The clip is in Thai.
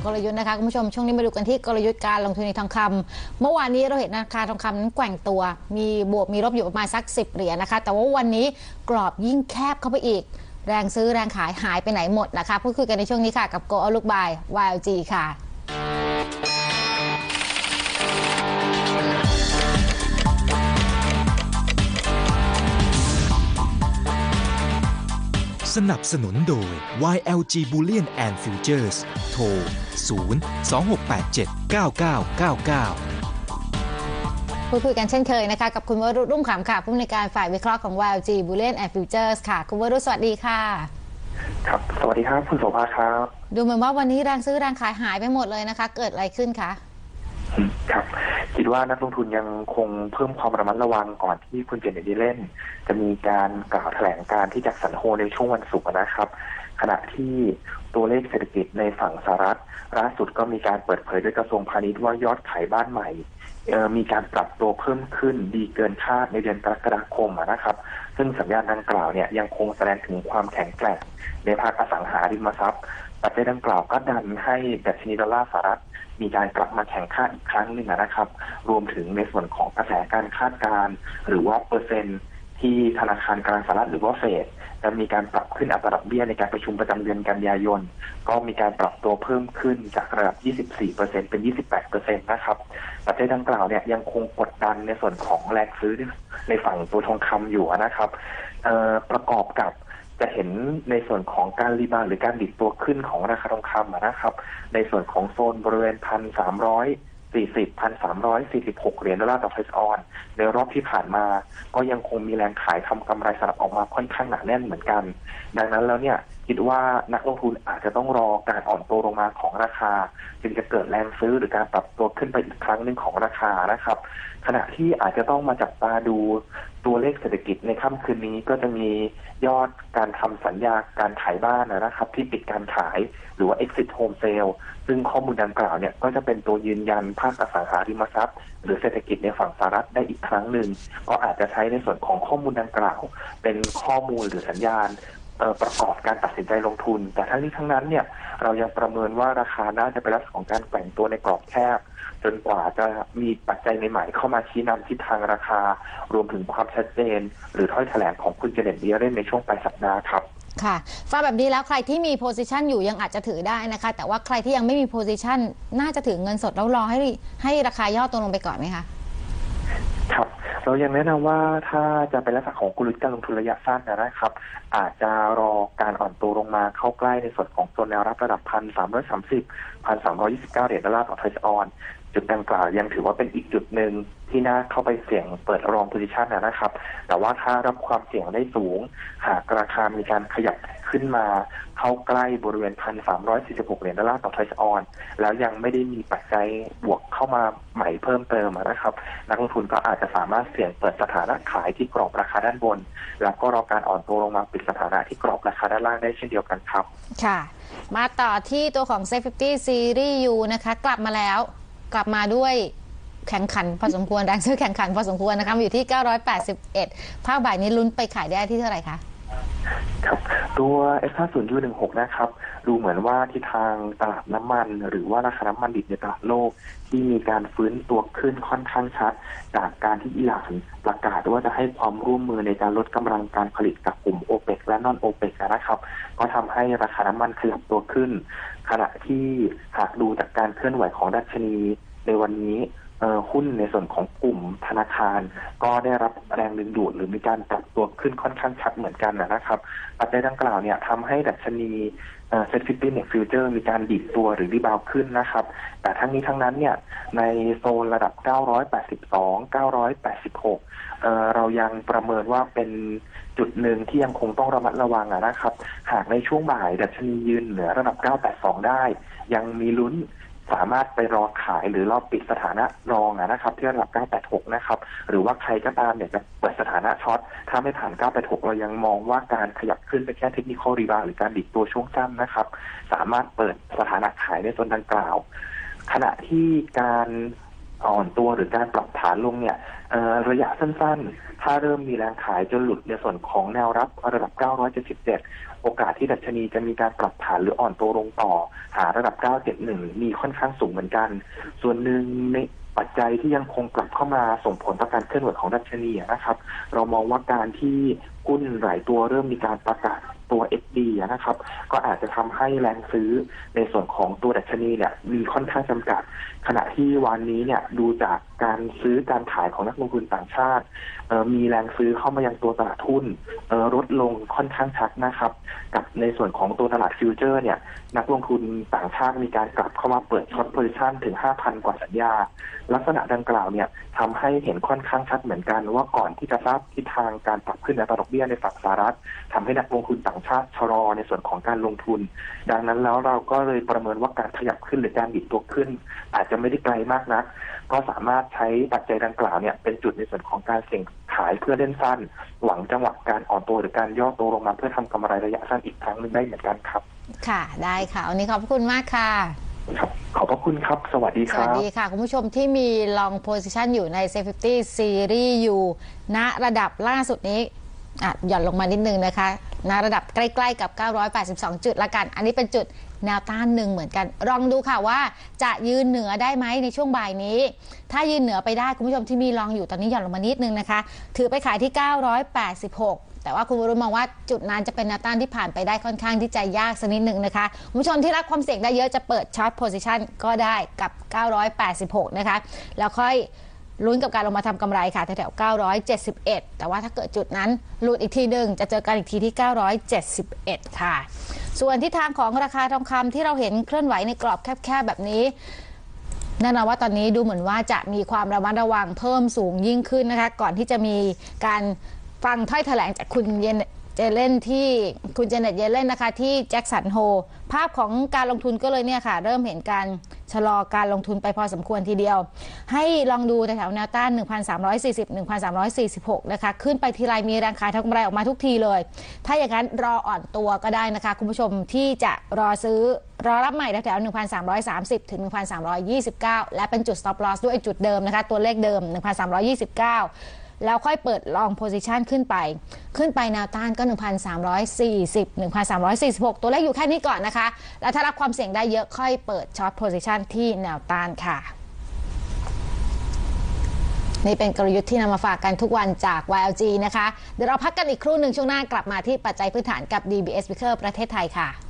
ลยุทธ์นะคะคุณผู้ชมช่วงนี้มาดูกันที่กลยุทธ์การลงทุนในทองคำเมื่อวานนี้เราเห็นราคาทองคำนั้นแกว่งตัวมีบวกมีลบอยู่ประมาณสัก10 เหรียญนะคะแต่ว่าวันนี้กรอบยิ่งแคบเข้าไปอีกแรงซื้อแรงขายหายไปไหนหมดนะคะพูดคุยกันในช่วงนี้ค่ะกับ Go Outlook by YLG ค่ะสนับสนุนโดย YLG Bullion and Futures โทร 026879999 พูดคุยกันเช่นเคยนะคะกับคุณวรุษรุ่งขำค่ะผู้อำนวยการฝ่ายวิเคราะห์ของ YLG Bullion and Futures ค่ะคุณวรุษสวัสดีค่ะครับสวัสดีครับคุณโสภาครับดูเหมือนว่าวันนี้แรงซื้อแรงขายหายไปหมดเลยนะคะเกิดอะไรขึ้นคะครับคิดว่านักลงทุนยังคงเพิ่มความระมัดระวังก่อนที่คุณเจนนี่เล่นจะมีการกล่าวแถลงการที่แจ็คสันโฮในช่วงวันศุกร์นะครับขณะที่ตัวเลขเศรษฐกิจในฝั่งสหรัฐล่าสุดก็มีการเปิดเผยโดยกระทรวงพาณิชย์ว่ายอดขายบ้านใหม่มีการปรับตัวเพิ่มขึ้นดีเกินคาดในเดือนกรกฎาคมนะครับซึ่งสัญญาณดังกล่าวเนี่ยยังคงแสดงถึงความแข็งแกร่งในภาคอสังหาริมทรัพย์ปัจจัยดังกล่าวก็ดันให้ดัชนีดอลลาร์สหรัฐมีการกลับมาแข่งค่าอีกครั้งหนึ่งนะครับรวมถึงในส่วนของกระแสการคาดการณ์หรือว่าเปอร์เซ็นต์ที่ธนาคารกลางสหรัฐหรือว่าเฟดจะมีการปรับขึ้นอัตราดอกเบี้ยในการประชุมประจำเดือนกันยายนก็มีการปรับตัวเพิ่มขึ้นจากระดับ 24% เป็น 28% นะครับปัจจัยดังกล่าวเนี่ยยังคงกดดันในส่วนของแรงซื้อในฝั่งตัวทองคำอยู่นะครับประกอบกับจะเห็นในส่วนของการรีบาวด์หรือการดิดตัวขึ้นของราคาทองคำนะครับในส่วนของโซนบริเวณ 1,346 เหรียญดอลลาร์ต่อไอซ์ออนในรอบที่ผ่านมาก็ยังคงมีแรงขายทำกำไรสลับออกมาค่อนข้างหนาแน่นเหมือนกันดังนั้นแล้วเนี่ยคิดว่านักลงทุนอาจจะต้องรอการอ่อนตัวลงมาของราคาจึงจะเกิดแรงซื้อหรือการปรับตัวขึ้นไปอีกครั้งหนึ่งของราคานะครับขณะที่อาจจะต้องมาจับตาดูตัวเลขเศรษฐกิจในค่ำคืนนี้ก็จะมียอดการทำสัญญาการขายบ้านนะครับที่ปิดการขายหรือว่า exit home sale ซึ่งข้อมูลดังกล่าวเนี่ยก็จะเป็นตัวยืนยันภาคอสังหาริมทรัพย์หรือเศรษฐกิจในฝั่งสหรัฐได้อีกครั้งหนึ่งก็อาจจะใช้ในส่วนของข้อมูลดังกล่าวเป็นข้อมูลหรือสัญญาณประกอบการตัดสินใจลงทุนแต่ทั้งนี้ทั้งนั้นเนี่ยเรายังประเมินว่าราคาน่าจะเป็นลักษณะของการแกว่งตัวในกรอบแคบจนกว่าจะมีปัจจัยใหม่ๆเข้ามาชี้นำทิศทางราคารวมถึงความชัดเจนหรือถ้อยแถลงของคุณเจเน็ตเดียเรนในช่วงปลายสัปดาห์ครับค่ะฟังแบบนี้แล้วใครที่มีโพซิชันอยู่ยังอาจจะถือได้นะคะแต่ว่าใครที่ยังไม่มีโพซิชันน่าจะถือเงินสดแล้วรอให้ราคาย่อตัวลงไปก่อนไหมคะครับเรายังแนะนำว่าถ้าจะเป็นลักษณะของกลยุทธ์การลงทุนระยะสั้นนะครับอาจจะรอการอ่อนตัวลงมาเข้าใกล้ในส่วนของโซนแนวรับระดับ 1,330 1,329 เหรียญดอลลาร์ต่อไทซ์ออนจุดดังกล่าวยังถือว่าเป็นอีกจุดหนึ่งที่น่าเข้าไปเสี่ยงเปิดรองโพซิชันนะครับแต่ว่าถ้ารับความเสี่ยงได้สูงหากราคามีการขยับขึ้นมาเข้าใกล้บริเวณ 1,346 เหรียญดอลลาร์ต่อไทซ์ออนแล้วยังไม่ได้มีปัจจัยบวกเข้ามาใหม่เพิ่มเติมนะครับนักลงทุนก็อาจจะสามารถเสี่ยงเปิดสถานะขายที่กรอบราคาด้านบนแล้วก็รอการอ่อนตัวลงมาปิดสถานะที่กรอบราคาด้านล่างได้เช่นเดียวกันครับค่ะมาต่อที่ตัวของ C50 Series U นะคะกลับมาด้วยแข่งขันพอสมควรแรงซื้อแข่งขันพอสมควรนะคะอยู่ที่981ภาคบ่ายนี้ลุ้นไปขายได้ที่เท่าไหร่คะครับตัว F50U16 นะครับดูเหมือนว่าที่ทางตลาดน้ำมันหรือว่าราคาน้ำมันดิบในตลาดโลกที่มีการฟื้นตัวขึ้นค่อนข้างชัดจากการที่อิหร่านประกาศว่าจะให้ความร่วมมือในการลดกำลังการผลิตกับกลุ่ม OPEC และ Non-OPEC นะครับก็ทำให้ราคาน้ำมันขยับตัวขึ้นขณะที่หากดูจากการเคลื่อนไหวของดัชนีในวันนี้หุ้นในส่วนของกลุ่มธนาคารก็ได้รับแรงดึงดูดหรือมีการปรับตัวขึ้นค่อนข้างชัดเหมือนกันนะครับปัจจัยดังกล่าวเนี่ยทำให้ดัชนีC50 Index Future มีการดิดตัวหรือรีบาวขึ้นนะครับแต่ทั้งนี้ทั้งนั้นเนี่ยในโซนระดับ982 986เรายังประเมินว่าเป็นจุดหนึ่งที่ยังคงต้องระมัดระวังนะครับหากในช่วงบ่ายดัชนียืนเหนือระดับ982ได้ยังมีลุ้นสามารถไปรอขายหรือรอปิดสถานะรองนะครับที่ระดับ986นะครับหรือว่าใครก็ตามเนี่ยจะเปิดสถานะช็อตถ้าไม่ผ่าน986เรายังมองว่าการขยับขึ้นไปแค่เทคนิคอลรีบาวด์หรือการดิดตัวช่วงสั้นนะครับสามารถเปิดสถานะขายในโซนดังกล่าวขณะที่การอ่อนตัวหรือการปรับฐานลงเนี่ยระยะสั้นๆถ้าเริ่มมีแรงขายจนหลุดในส่วนของแนวรับระดับ 977 โอกาสที่ดัชนีจะมีการปรับฐานหรืออ่อนตัวลงต่อหาระดับ 971 มีค่อนข้างสูงเหมือนกันส่วนหนึ่งในปัจจัยที่ยังคงกลับเข้ามาส่งผลต่อการเคลื่อนไหวของดัชนีนะครับเรามองว่าการที่หุ้นหลายตัวเริ่มมีการประกาศตัว XD นะครับก็อาจจะทำให้แรงซื้อในส่วนของตัวดัชนีเนี่ยมีค่อนข้างจำกัดขณะที่วันนี้เนี่ยดูจากการซื้อการขายของนักลงทุนต่างชาติมีแรงซื้อเข้ามายังตัวตลาดหุ้นลดลงค่อนข้างชัดนะครับกับในส่วนของตัวตลาดฟิวเจอร์เนี่ยนักลงทุนต่างชาติมีการกลับเข้ามาเปิดช็อตโพซิชั่นถึง 5,000 กว่าสัญญาลักษณะดังกล่าวเนี่ยทำให้เห็นค่อนข้างชัดเหมือนกันว่าก่อนที่จะทราบทิศทางการปรับขึ้นอัตราดอกเบี้ยในฝั่งสหรัฐทำให้นักลงทุนต่างชาติชะลอในส่วนของการลงทุนดังนั้นแล้วเราก็เลยประเมินว่าการขยับขึ้นหรือการดิดตัวขึ้นอาจจะไม่ได้ไกลมากนักก็สามารถใช้ปัจจัยดังกล่าวเนี่ยเป็นจุดในส่วนของการเสี่ยงขายเพื่อเล่นสั้นหวังจังหวะการอ่อนตัวหรือการย่อตัวลงมาเพื่อทำกำไรระยะสั้นอีกครั้งหนึ่งได้เหมือนกันครับค่ะได้ค่ะวันนี้ขอบคุณมากค่ะครับขอบพระคุณครับสวัสดีครับสวัสดีค่ะคุณผู้ชมที่มี long position อยู่ใน Safety Series อยู่ณระดับล่าสุดนี้หย่อนลงมานิดนึงนะคะณระดับใกล้ๆกับ982จุดละกันอันนี้เป็นจุดแนวต้านหนึ่งเหมือนกันลองดูค่ะว่าจะยืนเหนือได้ไหมในช่วงบ่ายนี้ถ้ายืนเหนือไปได้คุณผู้ชมที่มีลองอยู่ตอนนี้หย่อนลงมานิดนึงนะคะถือไปขายที่986แต่ว่าคุณวรุณมองว่าจุดนั้นจะเป็นแนวต้านที่ผ่านไปได้ค่อนข้างที่จะยากสักนิดนึงนะคะคุณผู้ชมที่รักความเสี่ยงได้เยอะจะเปิดช็อตโพซิชันก็ได้กับ986นะคะแล้วค่อยลุ้นกับการลงมาทำกำไรค่ะแถวๆ971แต่ว่าถ้าเกิดจุดนั้นหลุดอีกทีหนึ่งจะเจอกันอีกทีที่971ค่ะส่วนทิศทางของราคาทองคำที่เราเห็นเคลื่อนไหวในกรอบแคบๆแบบนี้แน่นอนว่าตอนนี้ดูเหมือนว่าจะมีความระมัดระวังเพิ่มสูงยิ่งขึ้นนะคะก่อนที่จะมีการฟังถ้อยแถลงจากคุณเจเน็ตเยเลนนะคะที่แจ็คสันโฮภาพของการลงทุนก็เลยเนี่ยค่ะเริ่มเห็นการชะลอการลงทุนไปพอสมควรทีเดียวให้ลองดูแถวแนวต้าน 1,340-1,346 นะคะขึ้นไปทีไรมีแรงขายทำกำไรออกมาทุกทีเลยถ้าอย่างนั้นรออ่อนตัวก็ได้นะคะคุณผู้ชมที่จะรอซื้อรอรับใหม่แถว 1,330 ถึง 1,329 และเป็นจุด stop loss ด้วยจุดเดิมนะคะตัวเลขเดิม 1,329แล้วค่อยเปิดลองโพซิชันขึ้นไปแนวต้านก็ 1,340 1,346 ตัวเลขอยู่แค่นี้ก่อนนะคะแล้วถ้ารับความเสี่ยงได้เยอะค่อยเปิดช็อตโพซิชันที่แนวต้านค่ะนี่เป็นกลยุทธ์ที่นำมาฝากกันทุกวันจาก YLG นะคะเดี๋ยวเราพักกันอีกครู่หนึ่งช่วงหน้ากลับมาที่ปัจจัยพื้นฐานกับ DBS Vicker ประเทศไทยค่ะ